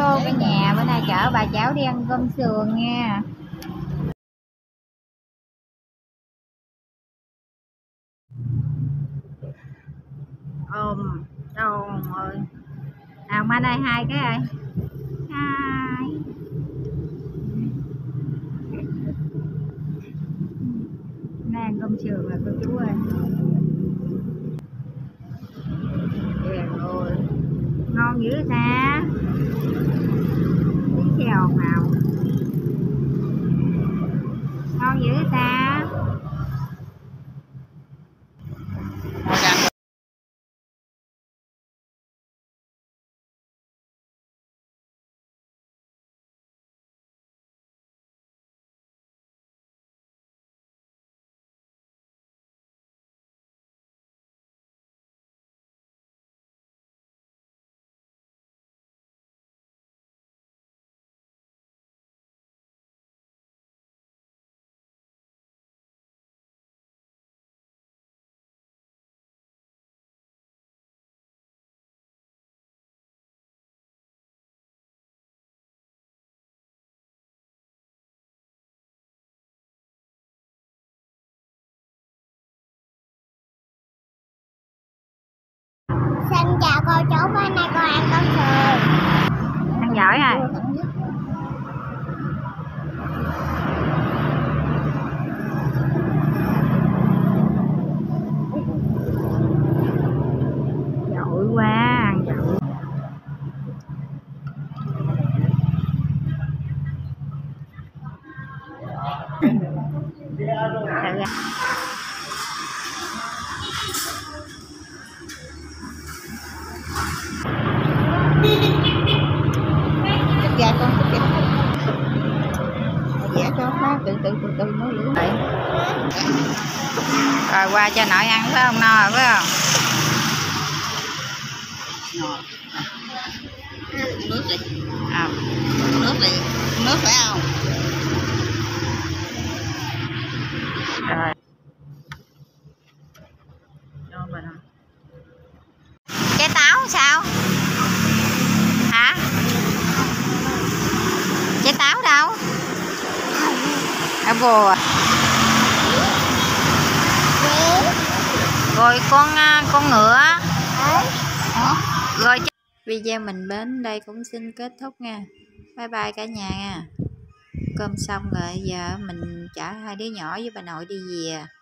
Hello cả nhà, bữa nay chở bà cháu đi ăn cơm sườn nha. Trời ơi. Nào mai đây hai cái ơi. Hai. Nay ăn cơm sườn là cô chú ơi. Trời ơi. Ngon dữ ta. Tiếng xe ồn ào. Ngon dữ ta. Xin chào cô chú, bữa nay con ăn cơm sườn. Ăn giỏi rồi. Giỏi quá, ăn giỏi. Dạ con thích vậy. Dạ cho má từ từ nói lưỡi. Rồi qua cho nội ăn phải không? No rồi phải không? Nước đi. À. Nước đi. Nước phải không? Rồi. Trái táo sao? Hả? Trái táo đâu? Ở bùa. Rồi con ngựa. Rồi video mình đến đây cũng xin kết thúc nha. Bye bye cả nhà nha. Cơm xong rồi giờ mình chở hai đứa nhỏ với bà nội đi về.